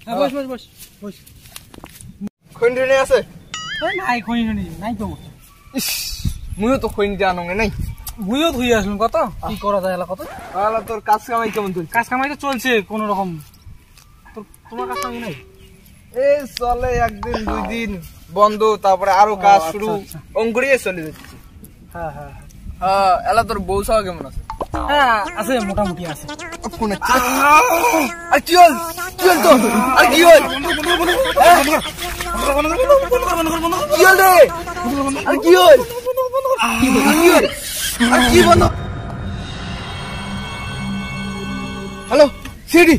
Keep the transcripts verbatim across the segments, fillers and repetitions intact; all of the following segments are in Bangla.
বস বস বস বস খৈনি আছে এই নাই খৈনি নাই তো ইস মুইও তো খৈনি জানো নাই মুইও ধুই আসলাম কত কি করা যায় কত আলা তোর কাজ কামাই কেমন চলছে কাজ কামাই তো চলছে কোন রকম তোর তোমার কাজ কামাই নাই এই চলে একদিন দুই দিন বন্ধ তারপরে আরো কাজ শুরু অঙ্কুরিয়ে চলে যাচ্ছে হ্যাঁ হ্যাঁ হ্যাঁ এলা তোর বউ সাওয়া কেমন আছে হ্যাঁ আছে মোটামুটি আছে কোন আর কি হল কি হল তো আর কি হল কি হল রে আর কি হল কি হল আর কি বন্ধ হ্যালো সিডি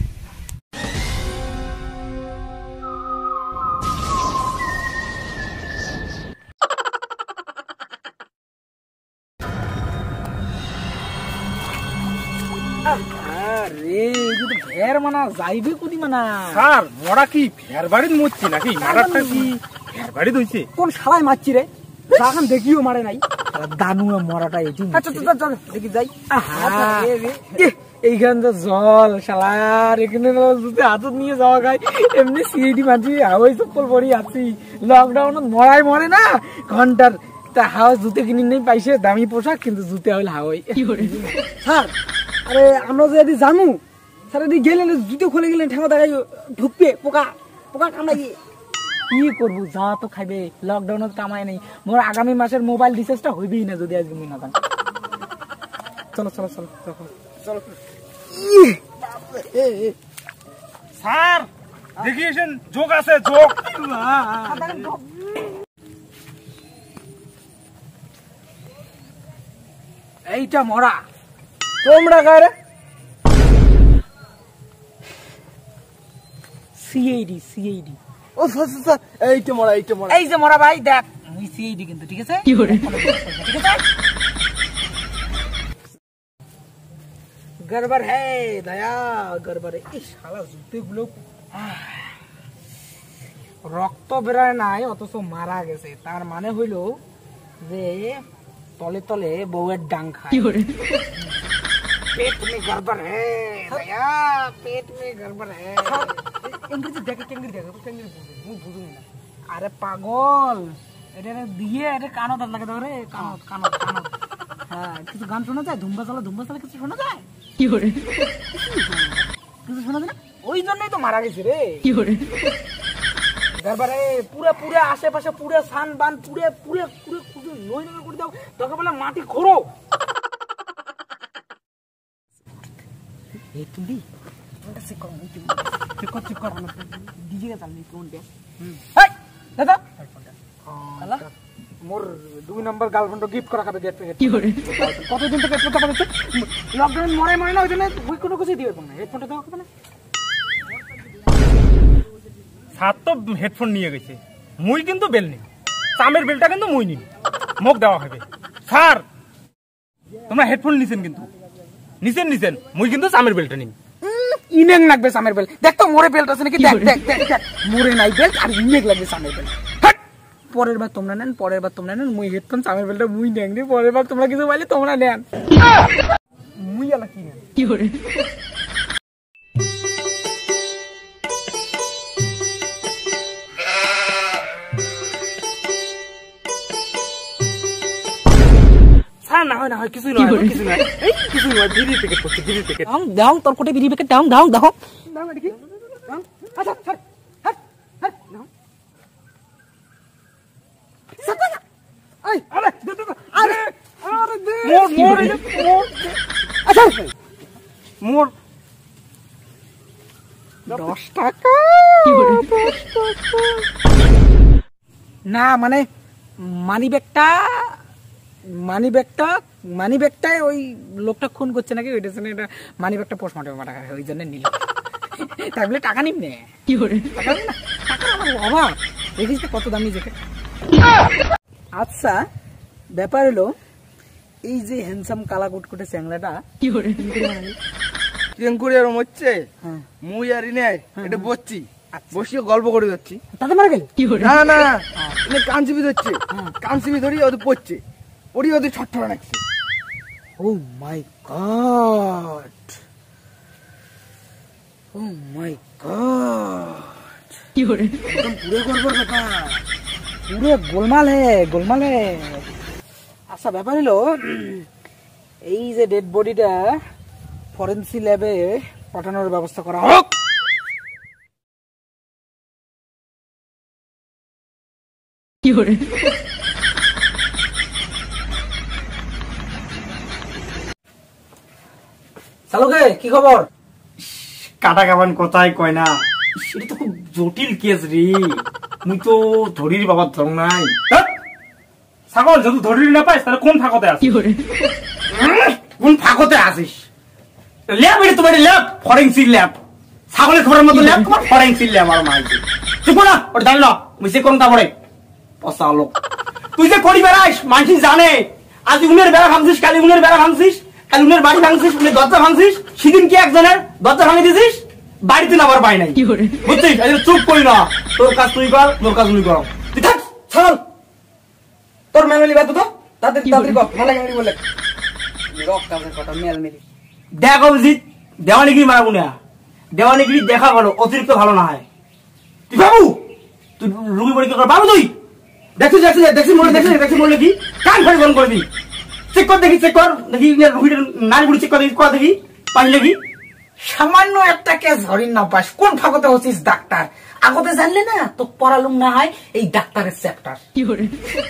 আরে এই যে ফের মানা যাইবে কোদি মানা স্যার মরা কি ফের বাড়ি মরছি নাকি মারাটা কি ফের বাড়ি দইছে কোন শালায় মারছি রে এখন দেখিও মারে নাই দানু মরাটা এটি আচ্ছা চল চল দেখি যাই এইখান তো জল শালার এখানে জুতে হাতত নিয়ে যাওয়া গায় এমনি সিআইডি মাঝি হাওয়াই চপ্পল পরি আছি লকডাউনত মরাই মরে না ঘন্টার তা হাওয়া জুতে কিনে নেই পাইছে দামি পোশাক কিন্তু জুতে হইল হাওয়াই স্যার আরে আমরা যদি জানু স্যার এদিকে গেলে জুতো খুলে গেলে ঠেঙ্গা দেখাই ঢুকবে পোকা পোকা কামড়াই কি করবো যা তো খাইবে লকডাউনত কামাই নেই মোর আগামী মাসের মোবাইল রিচার্জটা হইবেই না যদি আজকে মুই না জানি চলো চলো চলো চলো স্যার দেখিয়েছেন যোগ আছে যোগ এইটা মরা তোমরা কারে সিআইডি সিআইডি ও স্যার এইটা মরা এইটা মরা এই যে মরা ভাই দেখ মুই সিআইডি কিন্তু ঠিক আছে কি করে ঠিক আছে গড়বড় है দয়া গড়বড় এই শালা জুতে গুলো রক্ত বেরায় নাই অথচ মারা গেছে তার মানে হইলো যে তলে তলে বউয়ের ডাং খায় কি করে पेट में गड़बड़ है दया पेट में गड़बड़ है इंग्लिश देख के इंग्लिश देख के इंग्लिश बोल मुझे बुझो ना अरे पागल এটা দিয়ে এটা কানত লাগে দাও রে কানত কানত কানত হ্যাঁ কিছু গান শোনা যায় ধুম্বা চালা ধুম্বা চালা কিছু শোনা যায় কি করে কিছু শোনা যায় না ওই জন্যই তো মারা গেছে রে কি করে গড়বড়ে পুরো পুরো আশেপাশে পুরো সান বান পুরো পুরো পুরো পুরো নই নই করে দাও তোকে বলে মাটি খোরো এই তুমি এটা সে কম তুমি চেক কর চেক কর না ডিজে কা চালনি কোন দে এই দাদা আলা মোর দুই নাম্বার গার্লফ্রেন্ড গিফট করা খাবে গেট পে কি করে কতদিন থেকে কথা বলছ লকডাউন মরে মরে না ওইজন্য ওই কোনো কিছু দিবে না হেডফোনটা দাও কথা না স্যার তো হেডফোন নিয়ে গেছে মুই কিন্তু বেল নি চামের বেলটা কিন্তু মুই নিন মুখ দেওয়া হবে স্যার তোমরা হেডফোন নিছেন কিন্তু নিছেন নিছেন মুই কিন্তু চামের বেলটা নিন ইনেক লাগবে চামের বেল দেখ তো মোরে বেলটা আছে নাকি দেখ দেখ দেখ দেখ মোরে নাই বেল আর ইনেক লাগবে চামের বেল হট পরের বার তোমরা নেন পরের বার তোমরা নেন মুই হেডফোন চামের বেলটা মুই নেন রে পরের বার তোমরা কিছু বলে তোমরা নেন মুই আলা কি নেন কি করে না হয় না হয় কিছু নয় কিছু নয় এই কিছু নয় বিড়ি প্যাকেট করতে বিড়ি প্যাকেট দাও দাও তোর কোটে বিড়ি প্যাকেট দাও দাও দাও দাও এটা কি আচ্ছা ছাড় ছাড় ছাড় দাও সাত এই আরে দে দে আরে আরে দে মোর মোর মোর আচ্ছা মোর দশ টাকা কি করে দশ টাকা না মানে মানি ব্যাগটা মানি ব্যাগটা মানি ব্যাগটাই ওই লোকটা খুন করছে নাকি ওইটা শুনে এটা মানি ব্যাগটা পোস্টমর্টমে টাকা ওই জন্য নিল তাই বলে টাকা নিব নে কি করে টাকা না টাকা আমার অভাব দেখিস কত দামি জ্যাকেট আচ্ছা ব্যাপার হলো এই যে হ্যান্ডসাম কালা কুটকুটে চ্যাংড়াটা কি করে চেঙ্কুরি আর মরছে মুই আর ইনে এটা বসছি বসিয়ে গল্প করে যাচ্ছি তাতে মারা গেল কি করে না না ইনে কানসিবি ধরছে কানসিবি ধরি ওদের পড়ছে ওরি ওদের ছটফটা নাকছে ও মাই গড ও মাই গড একদম পুরো গড়বড় ব্যাপার, পুরো গোলমাল হে গোলমাল হে। আচ্ছা ব্যাপার হলো এই যে ডেড বডিটা ফরেন্সিক ল্যাবে পাঠানোর ব্যবস্থা করা হোক। চালুকে কি খবর? কাটা কাবান কোথায় কয় না, এটা তো খুব জটিল কেস রে, মুই তো ধরির বাবার ধর নাই। ছাগল যদি ধরির না পাইস তাহলে কোন ফাঁকতে আছিস? কোন ফাঁকতে আসিস? ল্যাব এটা তোমার ল্যাব, ফরেন্সিক ল্যাব, ছাগলের খবরের মতো ল্যাব তোমার ফরেন্সিক ল্যাব। আর মাইছে চুপ না, ওটা জানি না মুই সে কোন তারপরে পচা লোক। তুই যে করি বেড়াইস মানুষ জানে, আজ উনের বেড়া ভাঙছিস, কালি উনের বেড়া ভাঙছিস, কালি উনের বাড়ি ভাঙছিস, উনের দরজা ভাঙছিস, সেদিন কি একজনের দরজা ভাঙে দিছিস, বাড়িতে নামার পাই নাই, বুঝছিস? চুপ করি না, তোর কাজ তুই কর, তোর কাজ তুই কর। তুই থাক ছাগল, তোর মেমরি বাদ তো তাদের তাদের কর ভালো মেমরি বলে রক কাজের কথা মেলমেরি দেখ অভিজিৎ, দেওয়ানিগিরি মারাবো না, দেওয়ানিগিরি দেখা ভালো, অতিরিক্ত ভালো না হয়। তুই বাবু তুই রুগী পরীক্ষা কর, বাবু তুই দেখছিস দেখছিস দেখছিস মনে দেখছিস দেখছিস মনে কি কান ফাড়ি বন্ধ করে দিই, চেক কর দেখি, চেক কর দেখি রুগীটার নারী বুড়ি চেক কর দেখি, কর দেখি পানি দেখি। সামান্য একটা কেস ধরিন না পাস, কোন ফাঁকতে হচ্ছিস ডাক্তার? আগতে জানলে না তো পড়ালুম না হয় এই ডাক্তারের চ্যাপ্টার। কি করে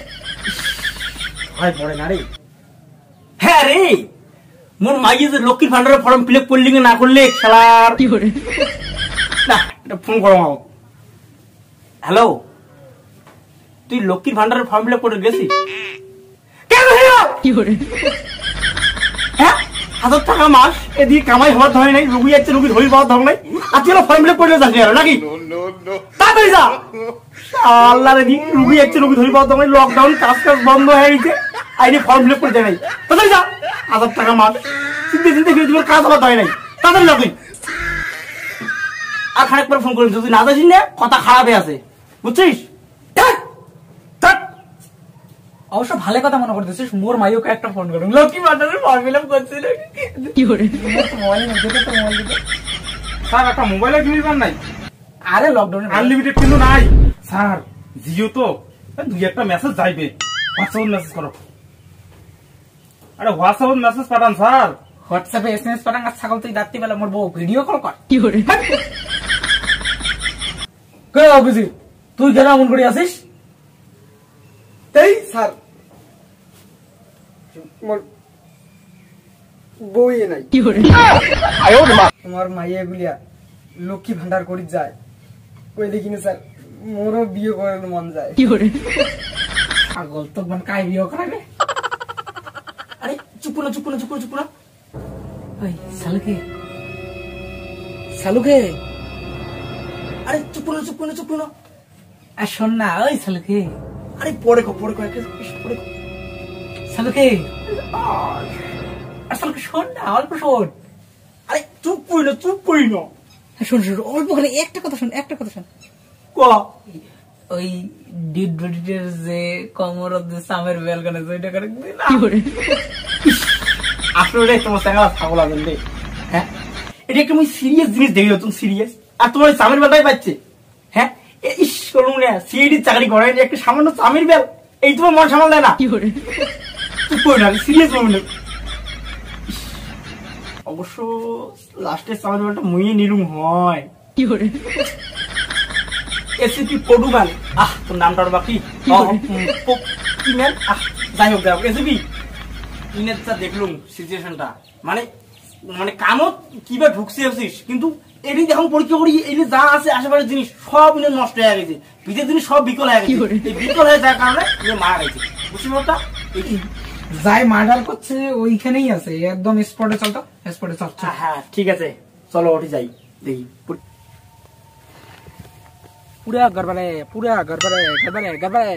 হয় পড়ে না রে? হ্যাঁ রে, মোর মাইয়ে যে লক্ষ্মীর ভান্ডারের ফর্ম ফিল আপ করলি না করলে খেলার কি করে না, এটা ফোন করো। হ্যালো, তুই লক্ষ্মীর ভান্ডারের ফর্ম ফিল আপ করে গেছিস? কেন কি করে? হ্যাঁ, হাজার টাকা মাস এদিকে কামাই হওয়ার ধরে নাই, রুগী যাচ্ছে রুগী ধরি পাওয়ার ধর নাই, আর তুই ফর্ম ফিল আপ করে যাচ্ছি নাকি? তাড়াতাড়ি যা, আল্লাহ রে দিন রুগী যাচ্ছে রুগী ধরি পাওয়ার ধর নাই, লকডাউন কাজ কাজ বন্ধ হয়ে গেছে, আইনি ফর্ম ফিল আপ করে নাই। তাড়াতাড়ি যা, হাজার টাকা মাস চিন্তা চিন্তা করে তোমার কাজ হওয়ার ধরে নাই, তাড়াতাড়ি যা তুই। আর খানিকবার ফোন করিস, যদি না যাচ্ছিস না কথা খারাপই আছে, বুঝছিস? অবশ্য ভালো কথা মনে করতেছিস, মোর মাইকে একটা ফোন করুন, লক্ষ্মী ভান্ডারের ফর্ম ফিল আপ করছিল কি করে মোবাইল মধ্যে তো মোবাইল দিতে স্যার একটা মোবাইলে কিনে পান নাই? আরে লকডাউনে আনলিমিটেড কিন্তু নাই স্যার, জিও তো দুই একটা মেসেজ যাইবে, হোয়াটসঅ্যাপ মেসেজ করো। আরে হোয়াটসঅ্যাপ মেসেজ পাঠান স্যার, হোয়াটসঅ্যাপে এসএমএস পাঠান। আর ছাগল তুই রাত্রি বেলা মোর বউ ভিডিও কল কর কি করে? কে অভিজিৎ তুই কেন এমন করে আসিস? এই স্যার মোর বউই নাই কি করে? তোমার মাইয়া গুলিয়া লক্ষ্মী ভান্ডার করি যায়, ওই দেখিনি স্যার মোরও বিয়ে করার মন যায় কি করে? ছাগল তো মানে কাই বিয়ে করাবে? আরে চুপ না চুপ না চুপ না চুপ না, ওই শালুকে শালুকে, আরে চুপ না চুপ না চুপ না, আর শোন না ওই শালুকে, আরে পরে কো পরে কো পরে কো শালুকে, আর শালুকে শোন না, অল্প শোন, আরে চুপ করি না চুপ করি না, শোন শোন অল্প করে একটা কথা শোন, একটা কথা শোন। ক ওই ডিড বডিটের যে কমর যে সামের বেলকানে ওইটা করে দিলা কি করে? আসলে তোমার সাঙ্গা ছাগল আছেন রে, হ্যাঁ এটা একটা মুই সিরিয়াস জিনিস দেখি, তুমি সিরিয়াস, আর তোমার সামের বেলটাই পাচ্ছে। হ্যাঁ ইস করুন না, সিআইডি চাকরি করেন একটা সামান্য চামের বেল, এই তোমার মন সামাল দেয় না কি করে? চুপ করে না, সিরিয়াস মোমেন্ট। অবশ্য লাস্টের সামের বেলটা মুইয়ে নিলুম হয় কি করে? এসিপি পডুম্যান, আহ তোর নামটার বাকি কি ম্যান, আহ যাই হোক যাই হোক এসিপি ইনেরটা দেখলুম সিচুয়েশনটা, মানে মানে কামত কিবা ঢুকছে আসিস, কিন্তু এটি যখন পরীক্ষা করি এই যে যা আছে আশেপাশের জিনিস সব ইনে নষ্ট হয়ে গেছে, ভিতরের জিনিস সব বিকল হয়ে গেছে, এই বিকল হয়ে যাওয়ার কারণে ইয়ে মারা গেছে, বুঝছি ব্যাপারটা? যাই মার্ডার করছে ওইখানেই আছে, একদম স্পটে চলতো, স্পটে চল। হ্যাঁ ঠিক আছে চলো ওঠে যাই দেখি। পুরা গড়বড়ে পুরা গড়বড়ে গড়বড়ে গড়বড়ে।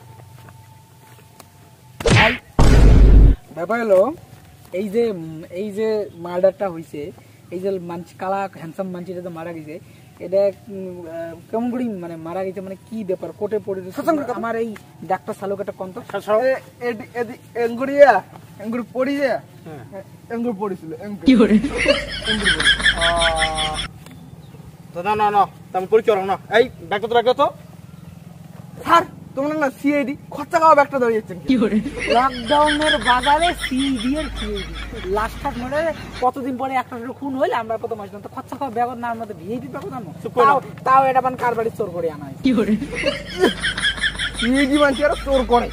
ব্যাপার হলো এই যে এই যে মার্ডারটা হয়েছে, এই যে মানছি কালা হ্যান্ডসাম মানছিটা তো মারা গেছে, এটা কেমন করে মানে মারা গেছে, মানে কি ব্যাপার কোর্টে পড়ে আমার এই ডাক্তার শালুক একটা কন্ত এঙ্গুড়িয়া এঙ্গুড়ি পড়িয়ে এঙ্গুড়ি পড়েছিল কি করে? না না না তুমি পরীক্ষা করো না এই ব্যাগটা তো ব্যাগটা তো স্যার তোমরা না সিআইডি খরচা খাওয়া ব্যাগটা দাঁড়িয়েছেন কি করে? লকডাউনের বাজারে সিইডি এর সিইডি লাস্ট টাক মানে কতদিন পরে একটা খুন হইলে আমরা কত মাস তো খরচা খাওয়া ব্যাগ না আমরা তো ভিআইপি ব্যাগ জানো তাও তাও এটা বান কার বাড়ি চোর করে আনা কি করে সিআইডি মানছি আর চোর করে।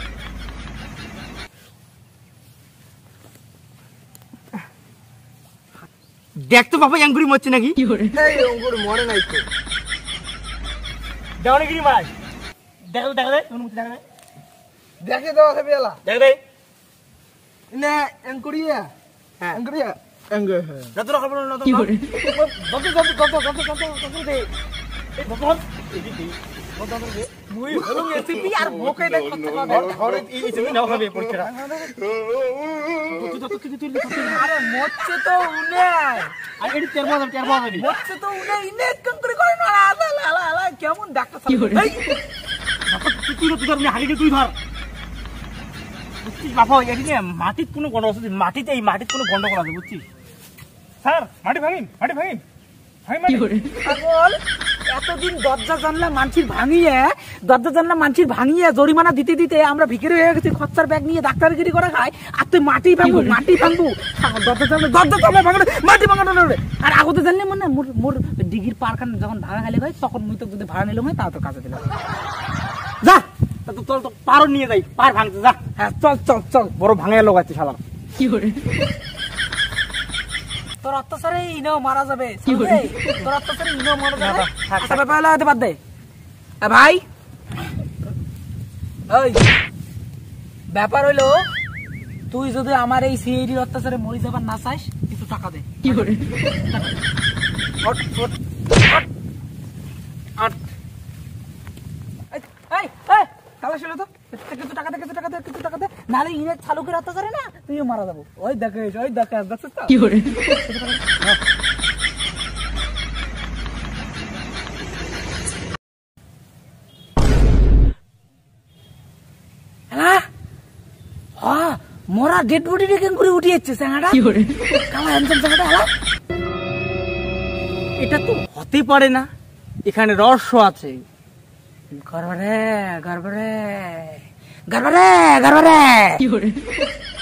দেখ তো বাবা অ্যাঙ্গুরি মরছে নাকি কি করে? এই অঙ্কুর মরে নাই তো। দেওয়ানি গিরি মারাই দেখো দেখো দে তুমি মুছে দেখো দে দেখে দাও হবে এলা দেখো দে না অঙ্কুরিয়া হ্যাঁ অঙ্কুরিয়া অঙ্গুর হ্যাঁ যত রকম না কি করে? যত যত যত যত যত যত দে এই যত এই দি যত যত দে মুই হলো এসিপি আর মোকে দেখ খরচা খাওয়া ঘরে এই এসিপি নাও হবে পরীক্ষা যত যত কিছু তুই আরে মরছে তো উনে আর এডি তেরো হাজার তেরো হাজার মরছে তো উনে ইনে কঙ্করি করে না আলা আলা আলা কেমন ডাক্তার কি করে? এই তুই তুই ধর হাড়িতে তুই ধর বুঝছিস বাবা এদিকে মাটির কোনো গন্ডগোল আছে মাটিতে এই মাটির কোনো গন্ডগোল আছে বুঝছিস স্যার মাটি ভাঙিন মাটি ভাঙিন কি করে? পাগল এতদিন দরজা জানলা মানছির ভাঙিয়ে দরজা জানলা মানছির ভাঙিয়ে জরিমানা দিতে দিতে আমরা ভিখারি হয়ে গেছি খরচার ব্যাগ নিয়ে ডাক্তারগিরি করে খাই আর তুই মাটি ভাঙবো মাটি ভাঙবো দরজা জানলা দরজা জানলা ভাঙলে মাটি ভাঙানো আর আগতে জানলে মানে মোর মোর ডিগির পারখান যখন ভাঙা খালি হয় তখন মুই তো যদি ভাড়া নিলাম হয় তা তোর কাছে দিলাম যা তো চল তো পারও নিয়ে যাই পার ভাঙতে যা হ্যাঁ চল চল চল বড় ভাঙে লোক আছে শালা কি করে? তোর অত্যাচারে ইনেও মারা যাবে তোর অত্যাচারে ইনেও মারা যাবে আচ্ছা ব্যাপার হলে হতে বাদ দে ভাই ওই ব্যাপার হইলো তুই যদি আমার এই সিআইডির অত্যাচারে মরে যাবার না চাস কিছু টাকা দে কি করে? কিছু টাকা দে কিছু টাকা দে কিছু টাকা দে নাহলে ইনের চালকের অত্যাচারে না তুইও মারা যাবো ওই দেখে ওই দেখে দেখছিস তো কি করে? মরা ডেড বডি কেন করে উঠে যাচ্ছে স্যাংটা কি করে? কালা হ্যান্ডসাম স্যাংটা হ্যাঁ এটা তো হতে পারে না এখানে রহস্য আছে গর্বরে গর্বরে গর্বরে গর্বরে কি করে?